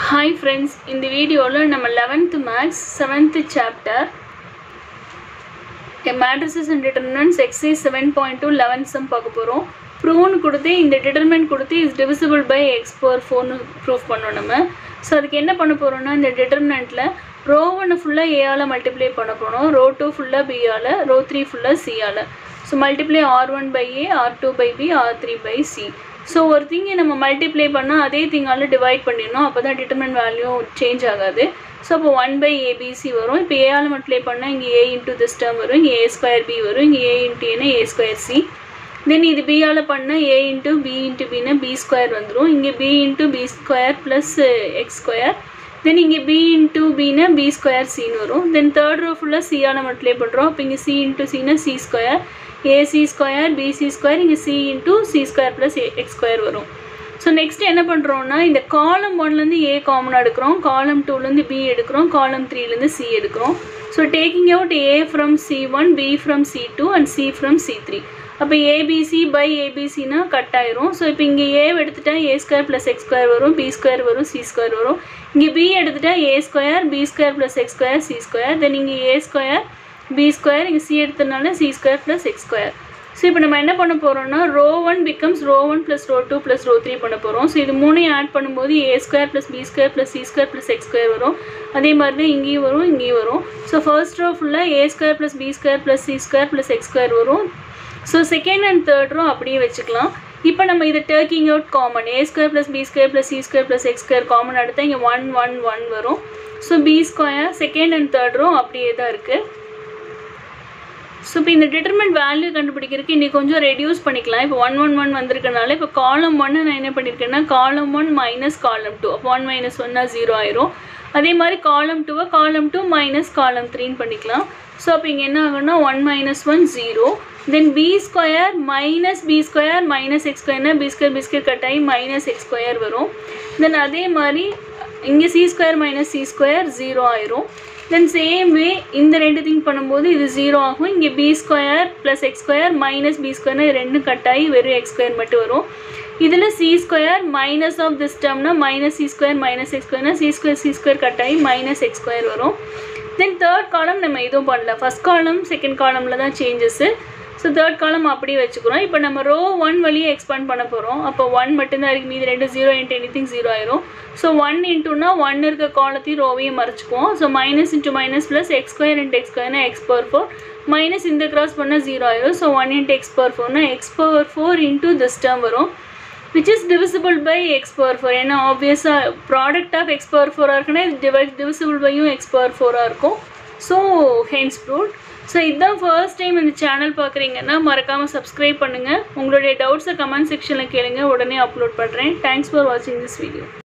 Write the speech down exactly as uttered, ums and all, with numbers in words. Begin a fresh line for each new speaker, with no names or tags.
Hi friends, in the video நம்ம eleventh maths seventh chapter matrices and determinants exercise seven point two eleven sum பார்க்க போறோம். prove கொடுத்து இந்த determinant கொடுத்து is divisible by x power four னு proof பண்ணோம் நம்ம. சோ அதுக்கு என்ன பண்ண போறோம்னா இந்த determinantல row one ஃபுல்லா a ஆல மல்டிப்ளை பண்ண போறோம், row two ஃபுல்லா b ஆல, row three ஃபுல்லா c ஆல. So multiply r one by a, r two by b, r three by c. So ஒரு thing நம்ம மல்டிப்ளை பண்ணா அதே thingால டிவைட் பண்ணிரணும், அப்பதான் determinant value சேஞ்ச் ஆகாது. So அப்ப one by abc வரும். இப்போ a ஆல மல்டிப்ளை பண்ணா இங்க a into this term வரும், இங்க a square b வரும், இங்க a into a னா a square c. Then இது b ஆல பண்ணா a into b into b னா b square வந்துரும், இங்க b into b square plus x square. Then இங்க b into b னா b square c னு வரும். Then third row ஃபுல்லா c ஆல மல்டிப்ளை பண்றோம், அப்ப இங்க c into c னா c square, ac square, bc square, இங்க c into c square plus x square வரும். So next என்ன பண்றோம்னா இந்த column one ல இருந்து a காமன் எடுக்கிறோம், column two ல இருந்து b எடுக்கிறோம், column three ல இருந்து c எடுக்கிறோம். So taking out a from c one, b from c two and c from c three. அப்ப abc by abc னா கட் ஆயிரும். So இப்போ இங்க a எடுத்துட்டா a square plus x square வரும், b square வரும், c square வரும். இங்க b எடுத்துட்டா a square, b square plus x square, c square. Then இங்க a square, b square, இங்க c எடுத்தனால c square plus x square. So இப்போ நம்ம என்ன பண்ண போறோம்னா row one becomes row one plus row two plus row three பண்ண போறோம். So இது மூணையும் ஆட் பண்ணும்போது a square plus b square plus c square plus x square வரும். அதே மாதிரி தான் இங்கேயும் வரும், இங்கேயும் வரும். So first row ஃபுல்லா a square plus b square plus c square plus x square வரும். So second and third row அப்படியே வெச்சுக்கலாம். இப்போ நம்ம இத taking out common, a square plus b square plus c square plus x square common எடுத்தா இங்க one one one வரும். So b square second and third row அப்படியே தான் இருக்கு. So இப்போ இந்த determinant value கண்டுபிடிக்கிறதுக்கு இன்னி கொஞ்சம் ரெடியூஸ் பண்ணிக்கலாம். இப்போ one one one வந்திருக்கனால இப்போ column one நான் என்ன பண்ணிருக்கேன்னா column one minus column two. அப்ப one minus one னா zero ஆயிரும். அதே மாதிரி column two column two minus column three ன்னு பண்ணிக்கலாம். So அப்ப இங்க என்ன ஆகும்னா one minus one zero. Then b square minus b square minus x square னா b square b square cut ஆகி minus x square வரும். Then அதே மாதிரி இங்க c square minus c square zero ஆயிரும். Then same way இந்த ரெண்டு thing பண்ணும்போது இது zero ஆகும். இங்க b square plus x square minus b square னா ரெண்டு கட் ஆகி வெறும் x square மட்டும் வரும். இதுல c square minus of this term னா minus c square minus x square னா c square c square cut ஆகி minus x square வரும். Then third column நம்ம இதுவும் பண்ணல. First column second column ல தான் changes. So third column அப்படியே வெச்சுக்குறோம். இப்போ நம்ம row one வழியே expand பண்ண போறோம். அப்ப one மட்டும் தான் இருக்கு, மீதி ரெண்டு zero into anything zero ஆயிரும். So one into னா one இருக்க காலத்தையும் ரோவையும் மறைச்சுக்குவோம். So minus into minus plus x square into x square னா x power four minus இந்த cross பண்ணா zero ஆயிரும். So one into x power four னா x power four into this term வரும், which is divisible by x power four. ஏன்னா obviously product of x power four இருக்குன்னா இது divisible by x power four ஆ இருக்கும். So hence proved. So இதான் first time இந்த channel பார்க்கறீங்கன்னா மறக்காம subscribe பண்ணுங்க. உங்களுடைய doubts கமெண்ட் செக்ஷன்ல கேளுங்க, உடனே அப்லோட் பண்றேன். Thanks for watching this video.